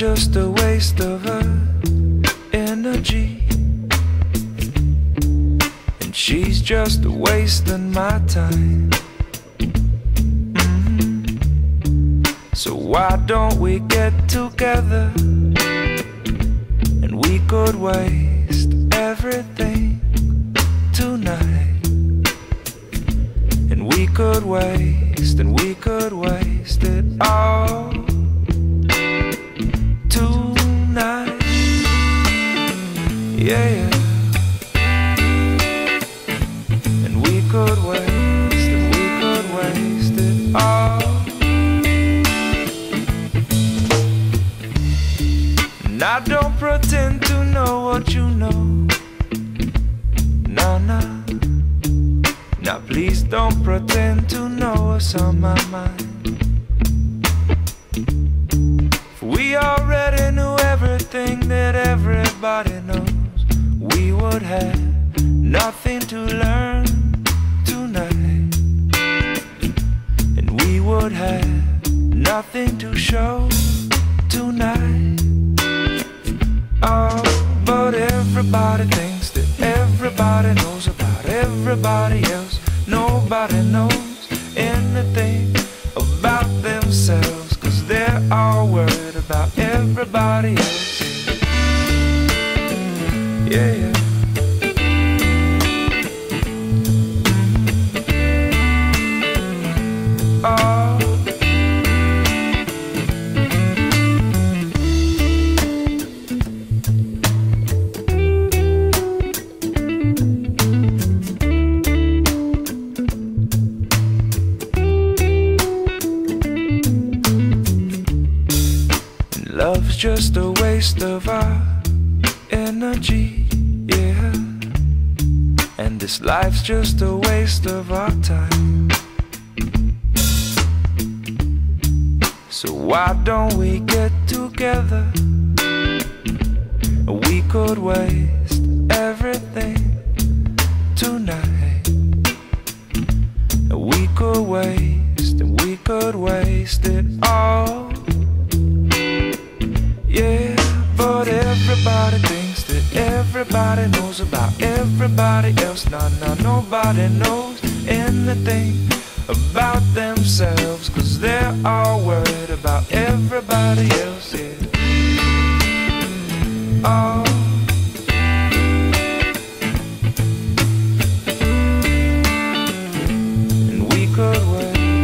just a waste of her energy, and she's just wasting my time. So why don't we get together and we could waste everything tonight, and we could waste it all tonight. Yeah, and we could waste it all. And I don't pretend to know what you know. Nah, nah. Now please don't pretend to know what's on my mind. For we already knew everything that everybody knows. We would have nothing to learn tonight, and we would have nothing to show tonight. Oh, but everybody thinks that everybody knows about everybody else. Nobody knows anything about themselves, 'cause they're all worried about everybody else. Yeah, yeah. Oh, love's just a waste of our energy, yeah. And this life's just a waste of our time. So why don't we get together? We could waste everything tonight. We could waste it all. Yeah, but everybody thinks that everybody knows about everybody else. Nah, nah, nobody knows anything about themselves, 'cause they're all worried about everybody else, yeah. Oh, and we could wait.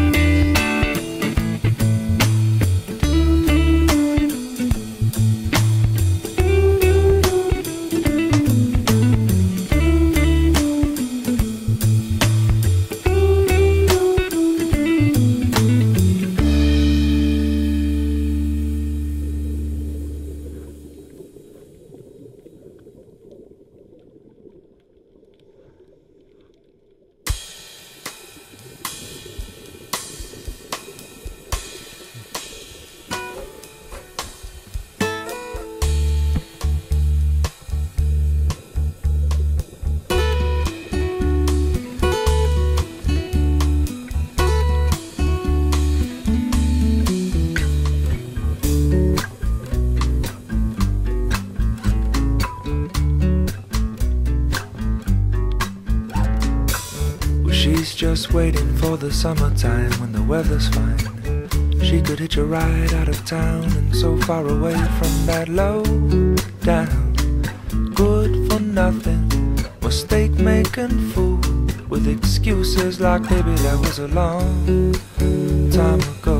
She's just waiting for the summertime when the weather's fine. She could hitch a ride out of town and so far away from that low down, good for nothing, mistake-making fool with excuses like baby that was a long time ago.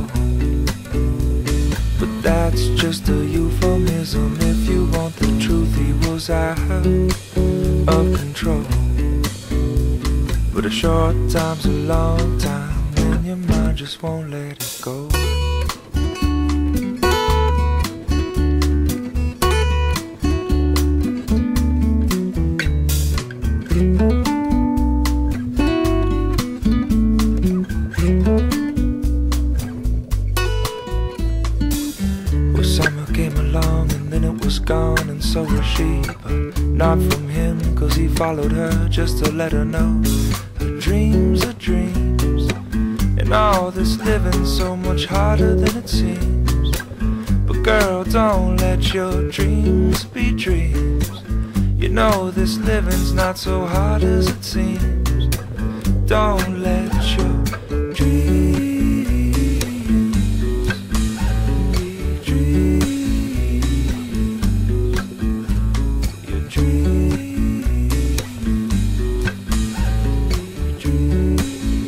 But that's just a euphemism. If you want the truth, he was out of control. But a short time's a long time, and your mind just won't let it go. Well, summer came along and then it was gone, and so was she. But not from him, 'cause he followed her just to let her know dreams are dreams, and all this living's so much harder than it seems. But Girl, don't let your dreams be dreams. You know this living's not so hard as it seems. Don't let your dreams be dreams. Your dreams be dreams.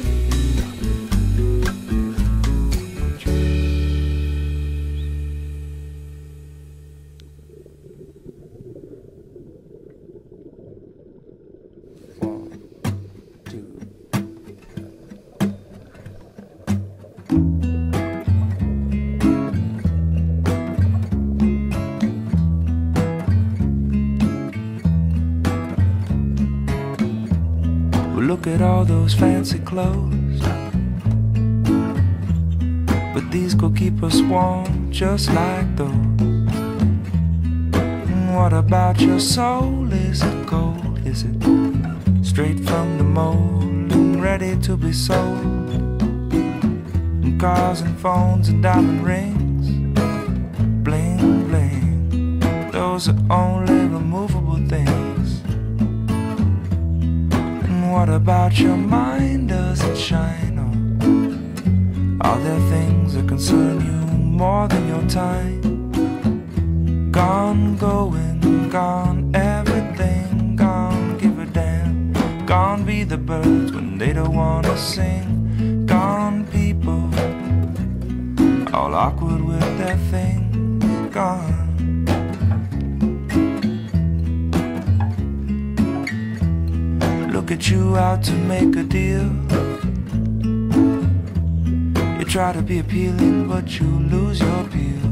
Look at all those fancy clothes, but these could keep us warm just like those. And what about your soul? Is it gold? Is it straight from the mold and ready to be sold? And cars and phones and diamond rings, bling bling, those are only removable things. What about your mind? Does it shine on? Are there things that concern you more than your time? Gone, going, gone, everything gone, give a damn. Gone be the birds when they don't wanna sing. Gone people, all awkward with their things. Gone. Look at you out to make a deal. You try to be appealing, but you lose your appeal.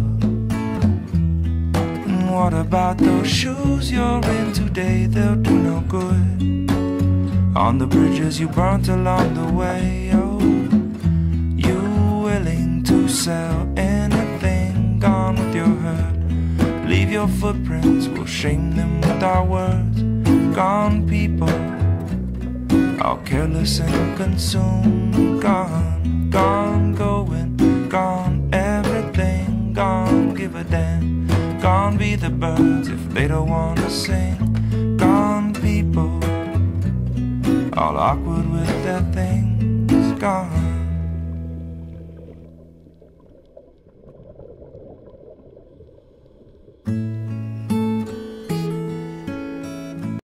And what about those shoes you're in today? They'll do no good on the bridges you burnt along the way. Oh, you willing to sell anything? Gone with your hurt. Leave your footprints, we'll shame them with our words. Gone people, all careless and consumed. Gone, gone, going, gone, everything gone, give a damn. Gone be the birds if they don't wanna sing. Gone people, all awkward with their things. Gone.